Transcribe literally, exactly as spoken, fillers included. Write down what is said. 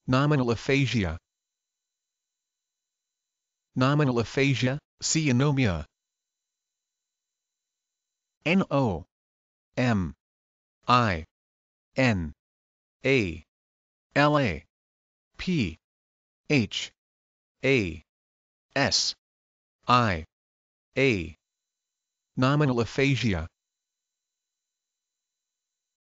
Nominal aphasia. Nominal aphasia, see anomia. N O M I N A L A P H A S I A. Nominal aphasia.